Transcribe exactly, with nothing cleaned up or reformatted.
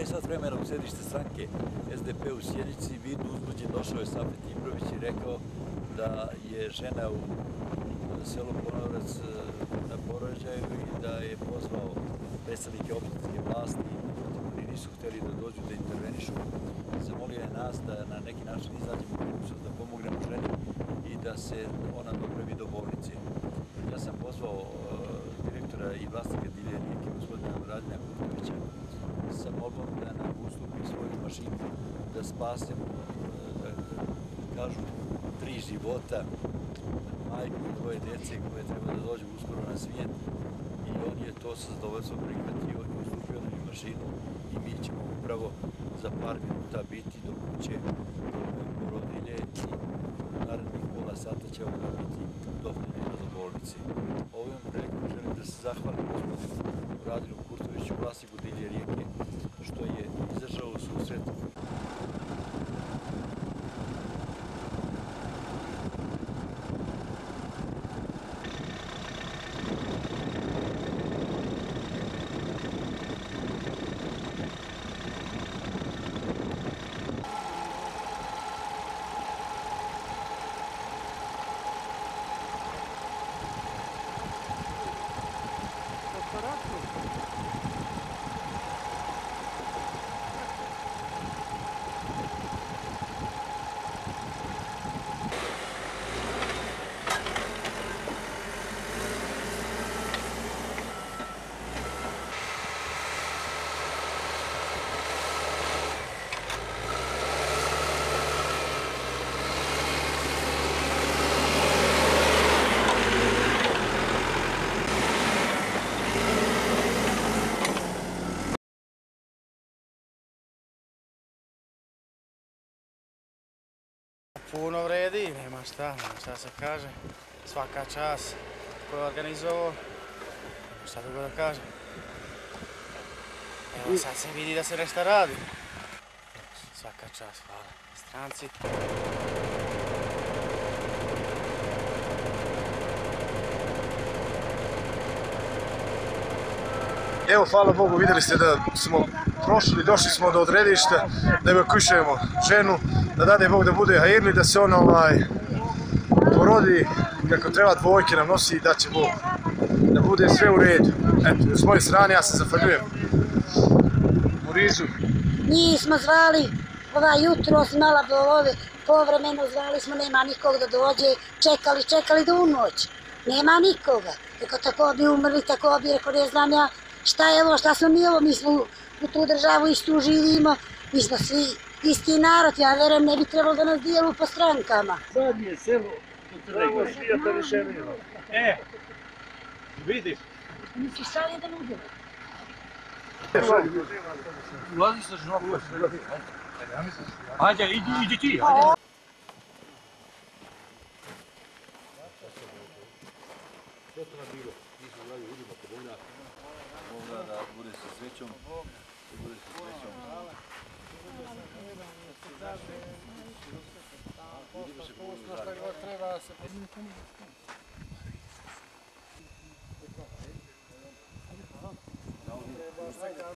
Pre sat vremena u sedište stranke S D P u Sjenici vidno uzbuđen došao je Safet Ibrović i rekao da je žena u selu Ponorac na porođaju i da je pozvao predstavnike opštinske vlasti, oni nisu hteli da dođu da intervenišu. Zamolio je nas da na neki način izađemo u mogućnost da pomognemo ženi i da se ona dopravi do bolnice. Ja sam pozvao direktora i vlasnika divlje rijeke, gospodina Radina Kutkovića, sa molbom da nam ustupi svoju mašinu, da spasemo, da kažu, tri života, majku i dvoje djece koje treba da dođu uskoro na svijet. I on je to sa zadovoljstvom prihvatio i ustupio nam mašinu i mi ćemo upravo za par minuta biti do kuće porodilje i narednih pola sata će ona biti dostavljena do bolnice. Ovom prilikom želim da se zahvalim gospodinu Radinu Kurtoviću, vlasniku divlje rijeke, što je izašao u susret. Puno vredi, nema šta, nema šta se kaže. Svaka čast ko je organizovao, nema šta drugo da kažem. Evo sad se vidi da se nešto radi. Svaka čast, hvala stranci. Evo, hvala Bogu, vidjeli ste da smo prošli, došli smo do odredišta, da evakuiramo ženu, da dade Bog da bude hajirli, da se ona ovaj, porodi kako treba, dvojke nam nosi i da će Bog da bude sve u redu. Eto, s moje strane ja se zahvaljujem Murizu. Njih smo zvali ovaj jutro, mala bolove, povremeno zvali smo, nema nikog da dođe, čekali, čekali do unoć. Nema nikoga. Rekao, tako bi umrli, tako bi, rekao, ne znam ja šta je ovo, šta smo mi ovo, mi smo u tu državu istu živimo, mi smo svi isti narod, ja verujem, ne bi trebalo da nas dijelu po strankama. Zadnje selo, pravo svijeta rešenima. E, vidiš? Misliš šta li jedan udjel? Ulazi sa ženom. Ajde, idi, idi ti, ajde. Što to nam bilo? Mi smo gledali ljudima kod ovdje. Mogu da bude sa srećom. Da bude sa srećom. Vidimo se koliko zajedno.